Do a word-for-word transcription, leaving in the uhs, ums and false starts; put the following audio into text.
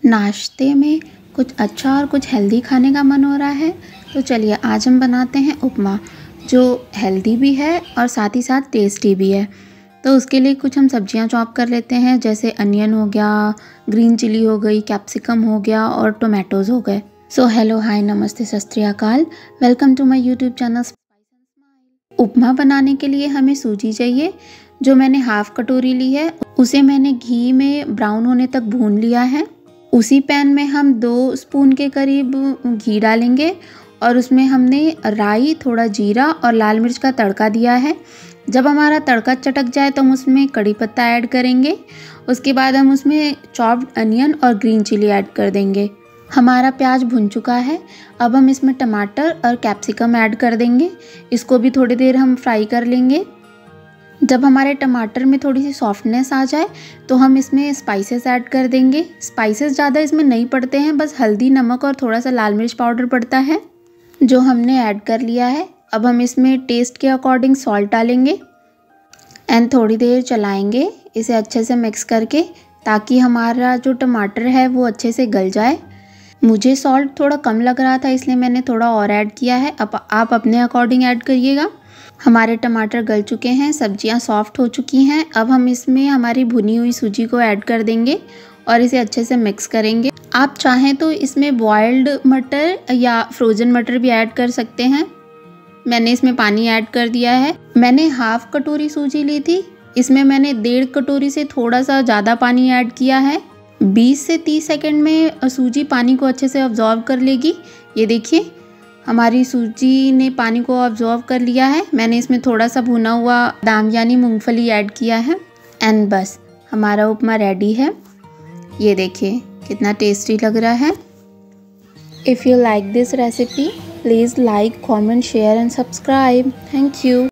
नाश्ते में कुछ अच्छा और कुछ हेल्दी खाने का मन हो रहा है, तो चलिए आज हम बनाते हैं उपमा, जो हेल्दी भी है और साथ ही साथ टेस्टी भी है। तो उसके लिए कुछ हम सब्जियां चॉप कर लेते हैं, जैसे अनियन हो गया, ग्रीन चिली हो गई, कैप्सिकम हो गया और टोमेटोज़ हो गए। सो हेलो, हाय, नमस्ते, Sat Sri Akal, welcome to my YouTube channel. Upma बनाने के लिए हमें सूजी चाहिए, जो मैंने हाफ कटोरी ली है। उसे मैंने घी में ब्राउन होने तक भून लिया है। उसी पैन में हम दो स्पून के करीब घी डालेंगे और उसमें हमने राई, थोड़ा जीरा और लाल मिर्च का तड़का दिया है। जब हमारा तड़का चटक जाए तो हम उसमें कड़ी पत्ता ऐड करेंगे। उसके बाद हम उसमें चॉप्ड अनियन और ग्रीन चिली ऐड कर देंगे। हमारा प्याज भुन चुका है। अब हम इसमें टमाटर और कैप्सिकम ऐड कर देंगे। इसको भी थोड़ी देर हम फ्राई कर लेंगे। जब हमारे टमाटर में थोड़ी सी सॉफ्टनेस आ जाए तो हम इसमें स्पाइसेस ऐड कर देंगे। स्पाइसेस ज़्यादा इसमें नहीं पड़ते हैं, बस हल्दी, नमक और थोड़ा सा लाल मिर्च पाउडर पड़ता है, जो हमने ऐड कर लिया है। अब हम इसमें टेस्ट के अकॉर्डिंग सॉल्ट डालेंगे एंड थोड़ी देर चलाएंगे इसे अच्छे से मिक्स करके, ताकि हमारा जो टमाटर है वो अच्छे से गल जाए। मुझे सॉल्ट थोड़ा कम लग रहा था, इसलिए मैंने थोड़ा और ऐड किया है। अब आप अपने अकॉर्डिंग ऐड करिएगा। हमारे टमाटर गल चुके हैं, सब्जियां सॉफ्ट हो चुकी हैं। अब हम इसमें हमारी भुनी हुई सूजी को ऐड कर देंगे और इसे अच्छे से मिक्स करेंगे। आप चाहें तो इसमें बॉइल्ड मटर या फ्रोज़न मटर भी ऐड कर सकते हैं। मैंने इसमें पानी ऐड कर दिया है। मैंने हाफ कटोरी सूजी ली थी, इसमें मैंने डेढ़ कटोरी से थोड़ा सा ज़्यादा पानी ऐड किया है। बीस से तीस सेकंड में सूजी पानी को अच्छे से अब्जॉर्व कर लेगी। ये देखिए, हमारी सूजी ने पानी को अब्जॉर्व कर लिया है। मैंने इसमें थोड़ा सा भुना हुआ बादाम यानी मूंगफली ऐड किया है एंड बस हमारा उपमा रेडी है। ये देखिए कितना टेस्टी लग रहा है। If you like this recipe, please like, comment, share and subscribe. Thank you.